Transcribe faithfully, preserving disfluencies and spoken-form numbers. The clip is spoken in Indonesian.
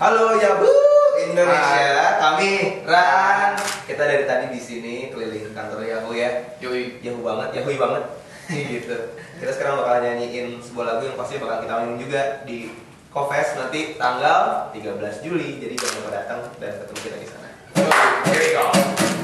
Halo Yahoo Indonesia, kami Ran. Kita dari tadi di sini keliling kantor Yahoo ya. Yoi. Yahoo banget, Yahoo banget. Gitu. Kita sekarang bakal nyanyiin sebuah lagu yang pasti bakal kita mainin juga di Kofest nanti tanggal tiga belas Juli. Jadi jangan lupa datang dan ketemu kita di sana. Here we go.